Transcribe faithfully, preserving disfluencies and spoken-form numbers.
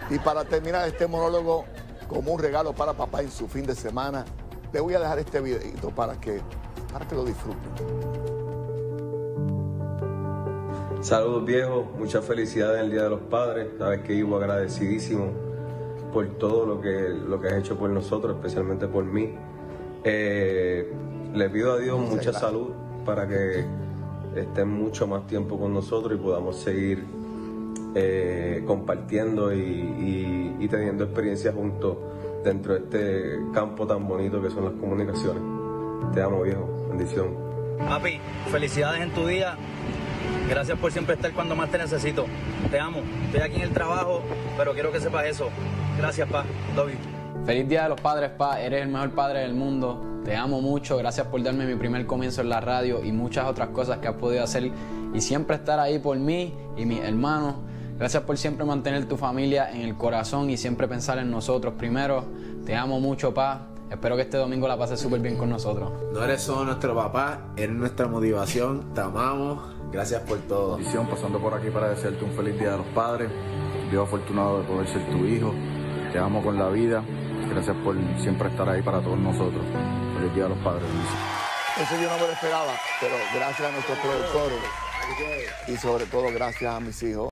Y para terminar este monólogo, como un regalo para papá en su fin de semana, le voy a dejar este videito para que, para que lo disfruten. Saludos viejos, muchas felicidades en el Día de los Padres. Sabes que vivo agradecidísimo por todo lo que, lo que has hecho por nosotros, especialmente por mí. Eh, le pido a Dios mucha salud para que estén mucho más tiempo con nosotros y podamos seguir eh, compartiendo y, y, y teniendo experiencias juntos dentro de este campo tan bonito que son las comunicaciones. Te amo, viejo. Bendición. Papi, felicidades en tu día. Gracias por siempre estar cuando más te necesito. Te amo. Estoy aquí en el trabajo, pero quiero que sepas eso. Gracias, pa. Love you. Feliz Día de los Padres, pa. Eres el mejor padre del mundo. Te amo mucho. Gracias por darme mi primer comienzo en la radio y muchas otras cosas que has podido hacer y siempre estar ahí por mí y mis hermanos. Gracias por siempre mantener tu familia en el corazón y siempre pensar en nosotros primero. Te amo mucho, pa. Espero que este domingo la pases súper bien con nosotros. No eres solo nuestro papá, eres nuestra motivación. Te amamos. Gracias por todo. Bendición, pasando por aquí para desearte un feliz Día de los Padres. Dios afortunado de poder ser tu hijo. Te amo con la vida. Gracias por siempre estar ahí para todos nosotros. Feliz Día de los Padres. Eso yo no me lo esperaba, pero gracias a nuestros productores y sobre todo gracias a mis hijos.